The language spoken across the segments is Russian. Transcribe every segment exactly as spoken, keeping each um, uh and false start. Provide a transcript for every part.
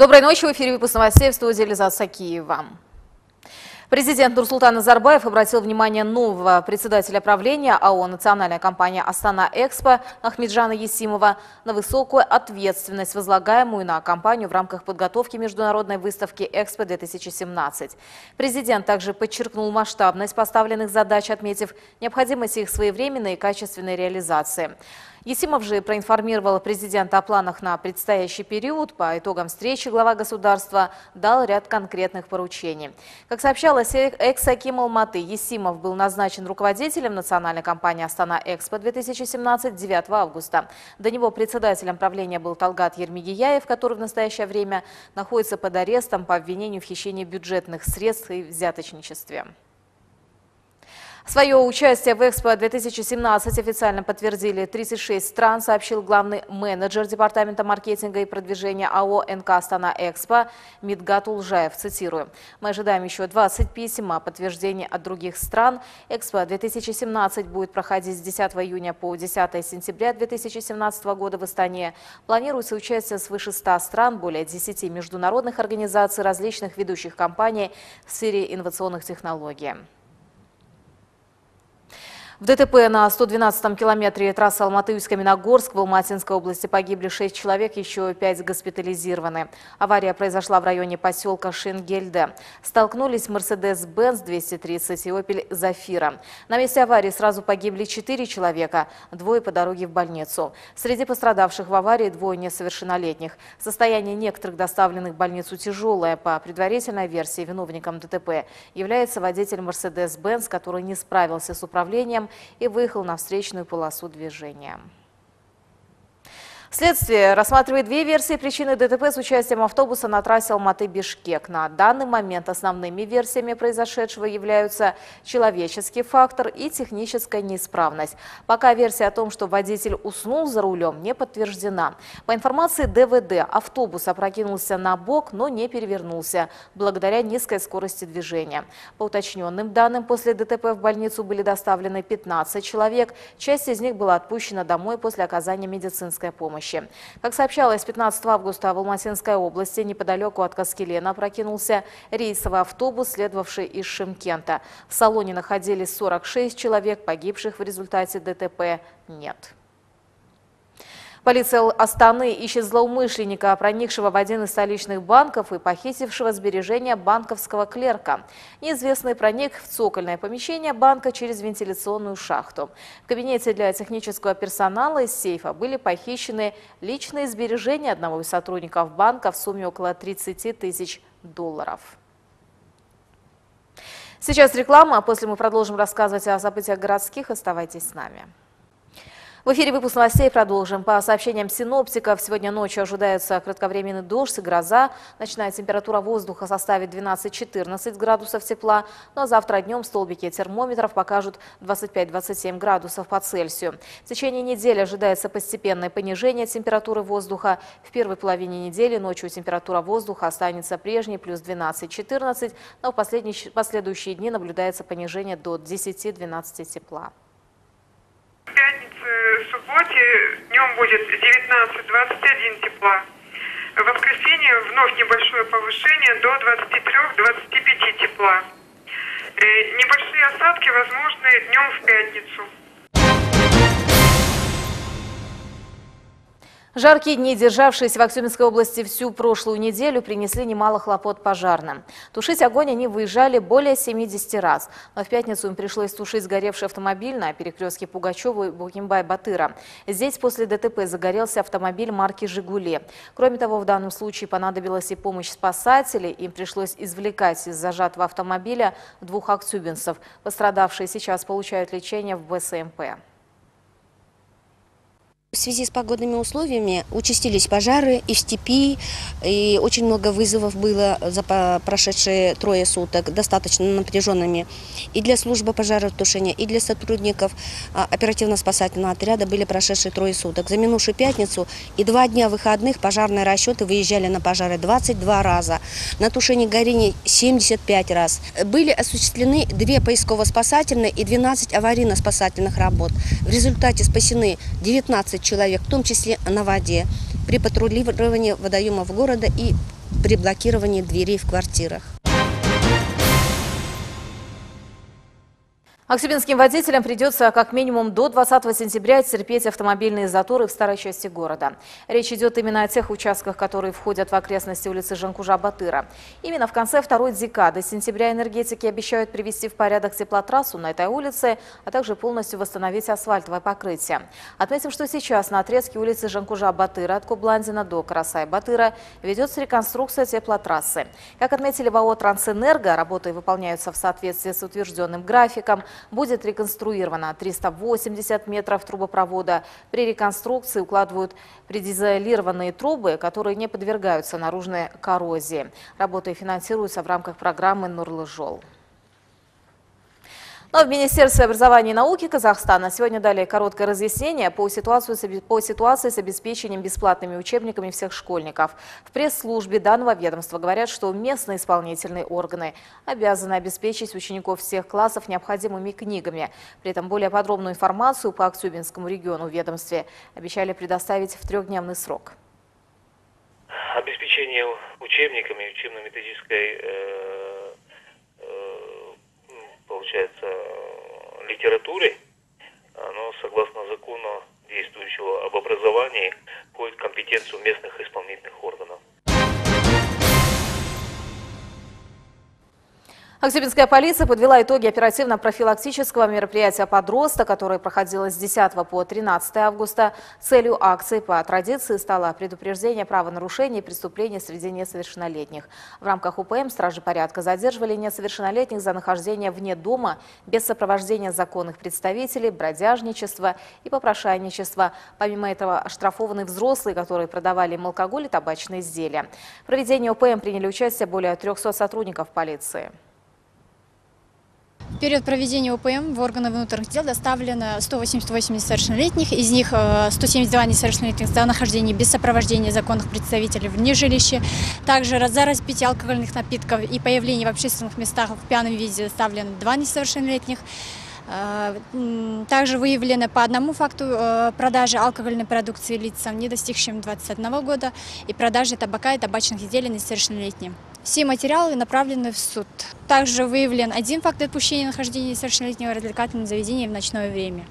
Доброй ночи, в эфире выпуск новостей, в студии Лиза Сакиева. Президент Нурсултан Назарбаев обратил внимание нового председателя правления АО «Национальная компания Астана-Экспо» Ахмеджана Есимова на высокую ответственность, возлагаемую на компанию в рамках подготовки международной выставки «Экспо-две тысячи семнадцать». Президент также подчеркнул масштабность поставленных задач, отметив необходимость их своевременной и качественной реализации. Есимов же проинформировал президента о планах на предстоящий период. По итогам встречи глава государства дал ряд конкретных поручений. Как сообщалось, экс-аким Алматы Есимов был назначен руководителем национальной компании «Астана-Экспо-две тысячи семнадцать» девятого августа. До него председателем правления был Талгат Ермегияев, который в настоящее время находится под арестом по обвинению в хищении бюджетных средств и взяточничестве. Свое участие в Экспо-две тысячи семнадцать официально подтвердили тридцать шесть стран, сообщил главный менеджер Департамента маркетинга и продвижения АО «эн ка Астана-Экспо» Мидгат Улжаев. Цитирую. «Мы ожидаем еще двадцать писем о подтверждении от других стран. Экспо-две тысячи семнадцать будет проходить с десятого июня по десятое сентября две тысячи семнадцатого года в Астане. Планируется участие свыше ста стран, более десяти международных организаций, различных ведущих компаний в сфере инновационных технологий». В ДТП на сто двенадцатом километре трассы Алматы-Усть-Каменогорск в Алматинской области погибли шесть человек, еще пять госпитализированы. Авария произошла в районе поселка Шенгельде. Столкнулись Мерседес-Бенц двести тридцать и Опель Зафира. На месте аварии сразу погибли четыре человека, двое по дороге в больницу. Среди пострадавших в аварии двое несовершеннолетних. Состояние некоторых доставленных в больницу тяжелое. По предварительной версии, виновником ДТП является водитель Мерседес-Бенц, который не справился с управлением и выехал на встречную полосу движения. Следствие рассматривает две версии причины ДТП с участием автобуса на трассе Алматы-Бишкек. На данный момент основными версиями произошедшего являются человеческий фактор и техническая неисправность. Пока версия о том, что водитель уснул за рулем, не подтверждена. По информации дэ вэ дэ, автобус опрокинулся на бок, но не перевернулся, благодаря низкой скорости движения. По уточненным данным, после ДТП в больницу были доставлены пятнадцать человек. Часть из них была отпущена домой после оказания медицинской помощи. Как сообщалось, пятнадцатого августа в Алматинской области неподалеку от Каскелена опрокинулся рейсовый автобус, следовавший из Шымкента. В салоне находились сорок шесть человек, погибших в результате ДТП нет. Полиция Астаны ищет злоумышленника, проникшего в один из столичных банков и похитившего сбережения банковского клерка. Неизвестный проник в цокольное помещение банка через вентиляционную шахту. В кабинете для технического персонала из сейфа были похищены личные сбережения одного из сотрудников банка в сумме около тридцати тысяч долларов. Сейчас реклама, а после мы продолжим рассказывать о событиях городских. Оставайтесь с нами. В эфире выпуск новостей продолжим. По сообщениям синоптиков, сегодня ночью ожидается кратковременный дождь и гроза. Ночная температура воздуха составит двенадцать-четырнадцать градусов тепла. Ну а завтра днем столбики термометров покажут двадцать пять — двадцать семь градусов по Цельсию. В течение недели ожидается постепенное понижение температуры воздуха. В первой половине недели ночью температура воздуха останется прежней, плюс двенадцать-четырнадцать. Но в последние, последующие дни наблюдается понижение до десяти-двенадцати тепла. В субботе днем будет девятнадцать — двадцать один тепла. В воскресенье вновь небольшое повышение до двадцати трёх — двадцати пяти тепла. Небольшие осадки возможны днем в пятницу. Жаркие дни, державшиеся в Актюбинской области всю прошлую неделю, принесли немало хлопот пожарным. Тушить огонь они выезжали более семидесяти раз. Но в пятницу им пришлось тушить сгоревший автомобиль на перекрестке Пугачева и Бухимбай-Батыра. Здесь после ДТП загорелся автомобиль марки «Жигули». Кроме того, в данном случае понадобилась и помощь спасателей. Им пришлось извлекать из зажатого автомобиля двух актюбинцев. Пострадавшие сейчас получают лечение в бэ эс эм пэ. В связи с погодными условиями участились пожары и в степи, и очень много вызовов было за прошедшие трое суток, достаточно напряженными и для службы пожаротушения, и для сотрудников оперативно-спасательного отряда были прошедшие трое суток. За минувшую пятницу и два дня выходных пожарные расчеты выезжали на пожары двадцать два раза, на тушение горений семьдесят пять раз. Были осуществлены две поисково-спасательные и двенадцать аварийно-спасательных работ. В результате спасены девятнадцать человек, в том числе на воде, при патрулировании водоемов города и при блокировании дверей в квартирах. Аксубинским водителям придется как минимум до двадцатого сентября терпеть автомобильные заторы в старой части города. Речь идет именно о тех участках, которые входят в окрестности улицы Жанкужа-Батыра. Именно в конце второй декады сентября энергетики обещают привести в порядок теплотрассу на этой улице, а также полностью восстановить асфальтовое покрытие. Отметим, что сейчас на отрезке улицы Жанкужа-Батыра от Кубландина до Карасай-Батыра ведется реконструкция теплотрассы. Как отметили в АО «Трансэнерго», работы выполняются в соответствии с утвержденным графиком. Будет реконструировано триста восемьдесят метров трубопровода. При реконструкции укладывают предизолированные трубы, которые не подвергаются наружной коррозии. Работы финансируются в рамках программы «Нурлы-Жол». Но в Министерстве образования и науки Казахстана сегодня дали короткое разъяснение по ситуации, по ситуации с обеспечением бесплатными учебниками всех школьников. В пресс-службе данного ведомства говорят, что местные исполнительные органы обязаны обеспечить учеников всех классов необходимыми книгами. При этом более подробную информацию по Аксубинскому региону в ведомстве обещали предоставить в трехдневный срок. Обеспечение учебниками, учебно-методической э, э, получается, литературой, оно, согласно закону действующего об образовании, входит в компетенцию местных исполнительных органов. Аксубинская полиция подвела итоги оперативно-профилактического мероприятия «Подросток», которое проходило с десятого по тринадцатое августа. Целью акции по традиции стало предупреждение правонарушений и преступлений среди несовершеннолетних. В рамках УПМ стражи порядка задерживали несовершеннолетних за нахождение вне дома, без сопровождения законных представителей, бродяжничество и попрошайничество. Помимо этого, оштрафованы взрослые, которые продавали им алкоголь и табачные изделия. В проведении УПМ приняли участие более трёхсот сотрудников полиции. В период проведения УПМ в органы внутренних дел доставлено сто восемьдесят восемь несовершеннолетних, из них сто семьдесят два несовершеннолетних за нахождение без сопровождения законных представителей вне жилища. Также за распитие алкогольных напитков и появление в общественных местах в пьяном виде доставлено два несовершеннолетних. Также выявлено по одному факту продажи алкогольной продукции лицам, не достигшим двадцати одного года, и продажи табака и табачных изделий несовершеннолетним. Все материалы направлены в суд. Также выявлен один факт допущения нахождения несовершеннолетнего в развлекательном заведении в ночное время.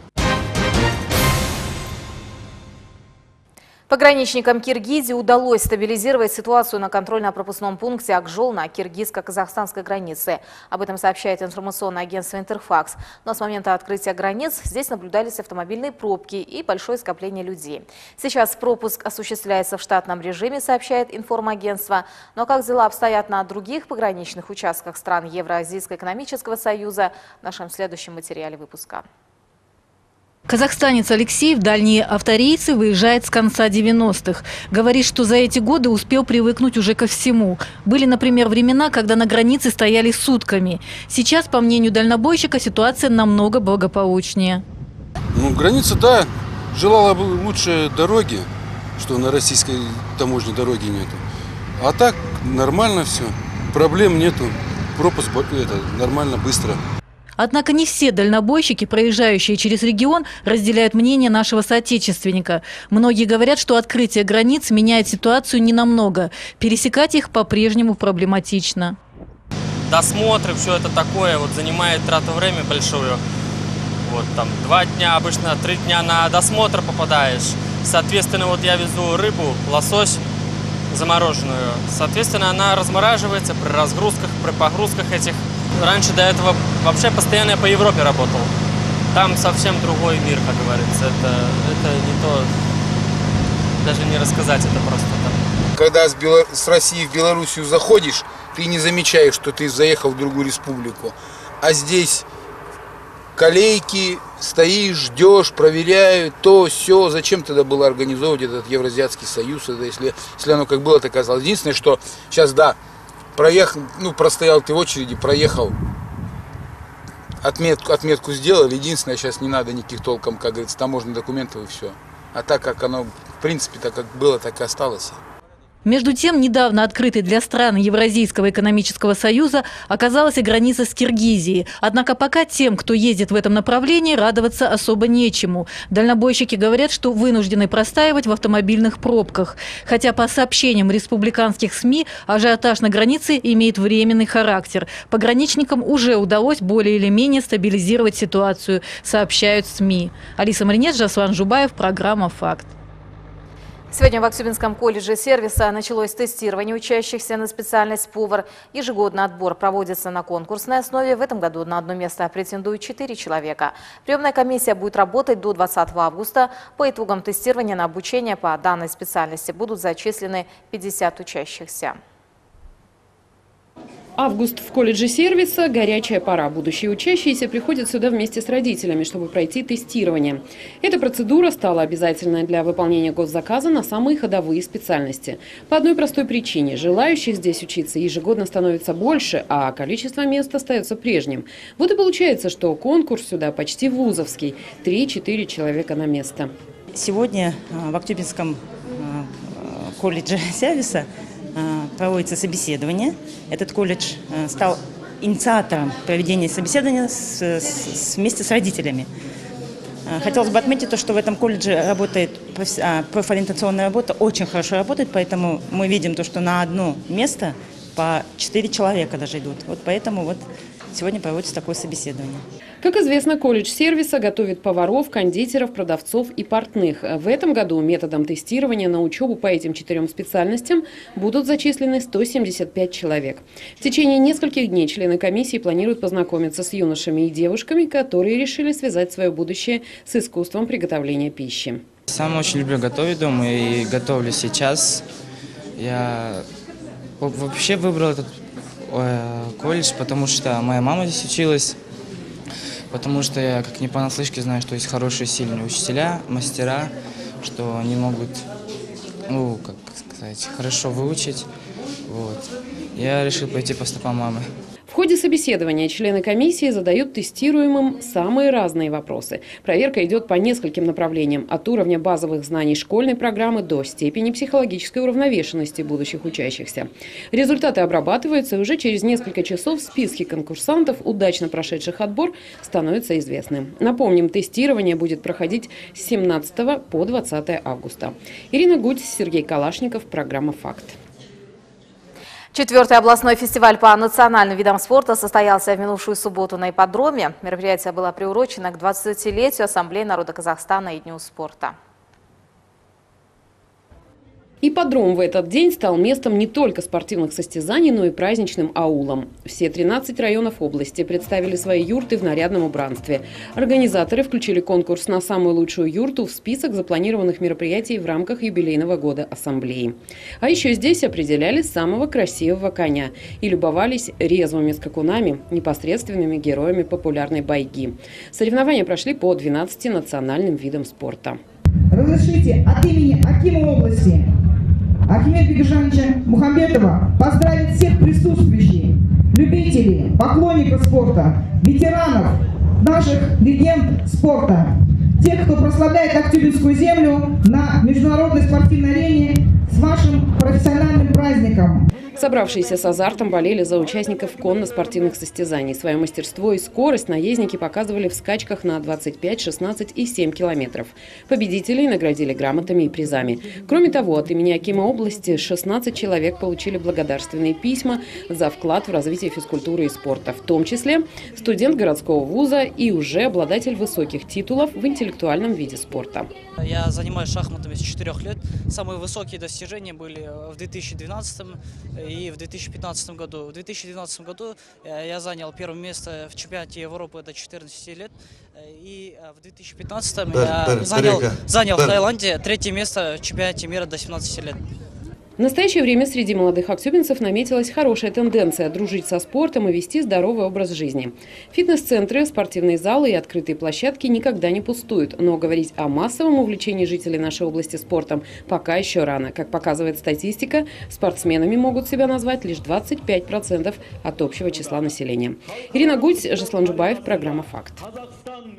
Пограничникам Киргизии удалось стабилизировать ситуацию на контрольно-пропускном пункте Акжол на киргизско-казахстанской границе. Об этом сообщает информационное агентство «Интерфакс». Но с момента открытия границ здесь наблюдались автомобильные пробки и большое скопление людей. Сейчас пропуск осуществляется в штатном режиме, сообщает информагентство. Но как дела обстоят на других пограничных участках стран Евразийского экономического союза, в нашем следующем материале выпуска. Казахстанец Алексей в дальние авторейсы выезжает с конца девяностых. Говорит, что за эти годы успел привыкнуть уже ко всему. Были, например, времена, когда на границе стояли сутками. Сейчас, по мнению дальнобойщика, ситуация намного благополучнее. Ну, граница, да, желала бы лучше дороги, что на российской таможне дороги нету. А так нормально все, проблем нету, пропуск это, нормально, быстро. Однако не все дальнобойщики, проезжающие через регион, разделяют мнение нашего соотечественника. Многие говорят, что открытие границ меняет ситуацию ненамного. Пересекать их по-прежнему проблематично. Досмотры, все это такое, вот занимает трату времени большую. Вот там два дня, обычно три дня на досмотр попадаешь. Соответственно, вот я везу рыбу, лосось замороженную. Соответственно, она размораживается при разгрузках, при погрузках этих. Раньше до этого вообще постоянно я по Европе работал. Там совсем другой мир, как говорится. Это, это не то, даже не рассказать, это просто там. Когда с, Бело... с России в Белоруссию заходишь, ты не замечаешь, что ты заехал в другую республику. А здесь колейки, стоишь, ждешь, проверяют, то, все. Зачем тогда было организовывать этот Евразиатский союз, это, если, если оно как было, так и осталось. Единственное, что сейчас, да, проехал, ну, простоял ты в очереди, проехал, отметку, отметку сделали. Единственное, сейчас не надо никаких толком, как говорится, таможенных документов и все. А так как оно, в принципе, так как было, так и осталось. Между тем, недавно открытой для стран Евразийского экономического союза оказалась и граница с Киргизией. Однако пока тем, кто ездит в этом направлении, радоваться особо нечему. Дальнобойщики говорят, что вынуждены простаивать в автомобильных пробках. Хотя по сообщениям республиканских СМИ ажиотаж на границе имеет временный характер. Пограничникам уже удалось более или менее стабилизировать ситуацию, сообщают СМИ. Алиса Маринец, Жаслан Жубаев, программа «Факт». Сегодня в Актюбинском колледже сервиса началось тестирование учащихся на специальность повар. Ежегодно отбор проводится на конкурсной основе. В этом году на одно место претендуют четыре человека. Приемная комиссия будет работать до двадцатого августа. По итогам тестирования на обучение по данной специальности будут зачислены пятьдесят учащихся. Август в колледже сервиса – горячая пора. Будущие учащиеся приходят сюда вместе с родителями, чтобы пройти тестирование. Эта процедура стала обязательной для выполнения госзаказа на самые ходовые специальности. По одной простой причине – желающих здесь учиться ежегодно становится больше, а количество мест остается прежним. Вот и получается, что конкурс сюда почти вузовский – три-четыре человека на место. Сегодня в Актюбинском колледже сервиса проводится собеседование. Этот колледж стал инициатором проведения собеседования с, с, вместе с родителями. Хотелось бы отметить то, что в этом колледже работает профориентационная работа, очень хорошо работает, поэтому мы видим то, что на одно место по четыре человека даже идут. Вот поэтому вот сегодня проводится такое собеседование. Как известно, колледж сервиса готовит поваров, кондитеров, продавцов и портных. В этом году методом тестирования на учебу по этим четырем специальностям будут зачислены сто семьдесят пять человек. В течение нескольких дней члены комиссии планируют познакомиться с юношами и девушками, которые решили связать свое будущее с искусством приготовления пищи. Сам очень люблю готовить дома и готовлю сейчас. Я вообще выбрал этот колледж, потому что моя мама здесь училась, потому что я как не понаслышке знаю, что есть хорошие, сильные учителя, мастера, что они могут, ну, как сказать, хорошо выучить. Вот. Я решил пойти по стопам мамы. В ходе собеседования члены комиссии задают тестируемым самые разные вопросы. Проверка идет по нескольким направлениям – от уровня базовых знаний школьной программы до степени психологической уравновешенности будущих учащихся. Результаты обрабатываются, и уже через несколько часов списки конкурсантов, удачно прошедших отбор, становятся известны. Напомним, тестирование будет проходить с семнадцатого по двадцатое августа. Ирина Гудь, Сергей Калашников, программа «Факт». Четвертый областной фестиваль по национальным видам спорта состоялся в минувшую субботу на ипподроме. Мероприятие было приурочено к двадцатилетию Ассамблеи народа Казахстана и Дню спорта. Ипподром в этот день стал местом не только спортивных состязаний, но и праздничным аулом. Все тринадцать районов области представили свои юрты в нарядном убранстве. Организаторы включили конкурс на самую лучшую юрту в список запланированных мероприятий в рамках юбилейного года Ассамблеи. А еще здесь определяли самого красивого коня и любовались резвыми скакунами, непосредственными героями популярной байги. Соревнования прошли по двенадцати национальным видам спорта. Разрешите от имени Акима области Ахмеда Бибижановича Мухамбетова поздравить всех присутствующих, любителей, поклонников спорта, ветеранов, наших легенд спорта, тех, кто прославляет Актюбинскую землю на международной спортивной арене с вашим профессиональным праздником. Собравшиеся с азартом болели за участников конно-спортивных состязаний. Свое мастерство и скорость наездники показывали в скачках на двадцать пять, шестнадцать и семь километров. Победителей наградили грамотами и призами. Кроме того, от имени Акима области шестнадцать человек получили благодарственные письма за вклад в развитие физкультуры и спорта, в том числе студент городского вуза и уже обладатель высоких титулов в интеллектуальном виде спорта. Я занимаюсь шахматами с четырёх лет. Самые высокие достижения были в две тысячи двенадцатом и в две тысячи пятнадцатом году. В две тысячи двенадцатом году я занял первое место в чемпионате Европы до четырнадцати лет. И в две тысячи пятнадцатом я занял, занял в Таиланде третье место в чемпионате мира до семнадцати лет. В настоящее время среди молодых актюбинцев наметилась хорошая тенденция – дружить со спортом и вести здоровый образ жизни. Фитнес-центры, спортивные залы и открытые площадки никогда не пустуют. Но говорить о массовом увлечении жителей нашей области спортом пока еще рано. Как показывает статистика, спортсменами могут себя назвать лишь двадцать пять процентов от общего числа населения. Ирина Гудь, Жаслан Жубаев, программа «Факт».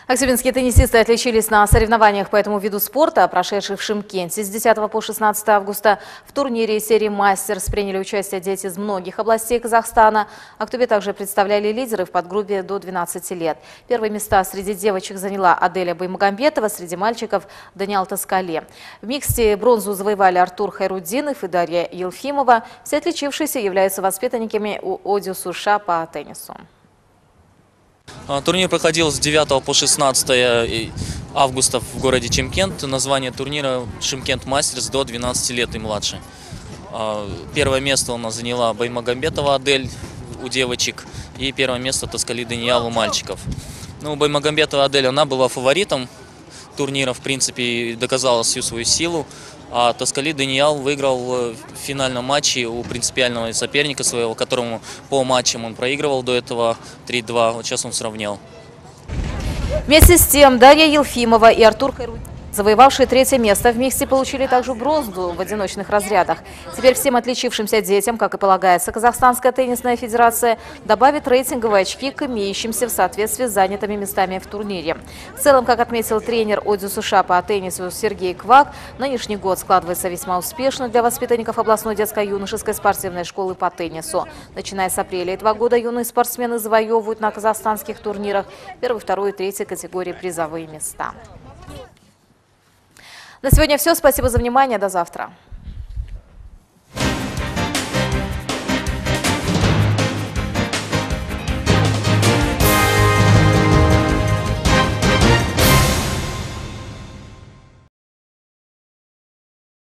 Актюбинские теннисисты отличились на соревнованиях по этому виду спорта, прошедших в Шымкенте с десятого по шестнадцатое августа. В турнире серии «Мастерс» приняли участие дети из многих областей Казахстана. Актюбе также представляли лидеры в подгруппе до двенадцати лет. Первые места среди девочек заняла Аделя Баймагамбетова, среди мальчиков – Даниал Таскале. В миксте бронзу завоевали Артур Хайруддинов и Дарья Елфимова. Все отличившиеся являются воспитанниками УОДЮ США по теннису. Турнир проходил с девятого по шестнадцатое августа в городе Шымкент. Название турнира «Шымкент Мастерс» до двенадцати лет и младше. Первое место у нас заняла Баймагамбетова Адель у девочек и первое место Таскали Даниал у мальчиков. Ну, Баймагамбетова Адель, она была фаворитом турнира, в принципе, и доказала всю свою силу. А Таскали Даниал выиграл в финальном матче у принципиального соперника своего, которому по матчам он проигрывал до этого три-два. Вот сейчас он сравнял. Вместе с тем Дарья Елфимова и Артур Хайруддинов, завоевавшие третье место в миксе, получили также бронзу в одиночных разрядах. Теперь всем отличившимся детям, как и полагается, Казахстанская теннисная федерация добавит рейтинговые очки к имеющимся в соответствии с занятыми местами в турнире. В целом, как отметил тренер ОДЮ США по теннису Сергей Квак, нынешний год складывается весьма успешно для воспитанников областной детско-юношеской спортивной школы по теннису. Начиная с апреля этого года юные спортсмены завоевывают на казахстанских турнирах первой, второй и третьей категории призовые места. На сегодня все. Спасибо за внимание. До завтра.